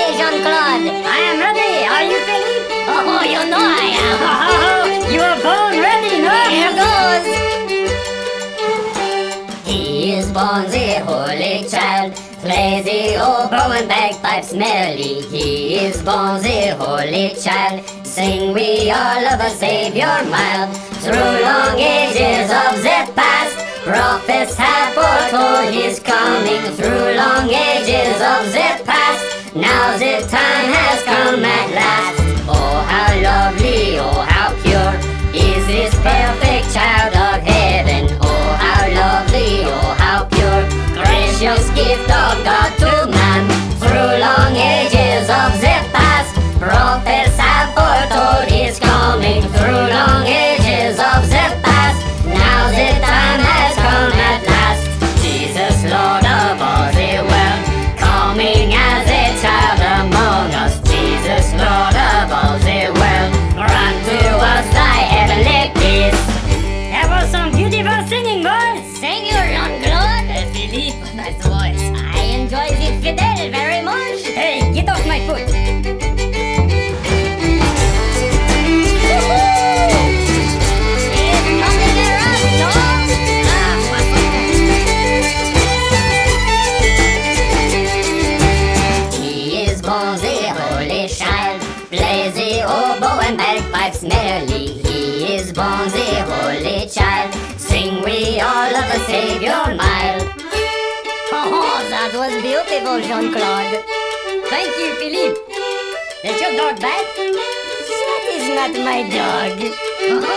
ready, Jean-Claude? I am ready. Are you, Philippe? Oh, you know I am. Oh, you are born ready, no? Here goes. He is born the holy child, plays the oboe and bagpipes merrily. He is born the holy child, sing we all of a Savior mild. Through long ages of the past, prophets have foretold his coming. Through long ages of the past, now the time has come at last. Oh, how lovely, oh, how pure is this perfect child of heaven. Oh, how lovely, oh, how pure, gracious gift of God to man. Through long ages of the past, prophets have foretold his coming. Through long ages of the past, now the time has come at last. Jesus, Lord of all the world, coming as a child among us. Jesus, Lord of all the world, grant to us thy heavenly peace. That was some beautiful singing, boys. Thank you, Jean-Claude. Philippe, nice voice. I enjoy the fiddle very much. Hey, get off my foot. Plays the oboe and bagpipes merrily. He is born the holy child, sing we all of the Savior mild. Oh, that was beautiful, Jean-Claude. Thank you, Philippe. Is your dog back? That is not my dog.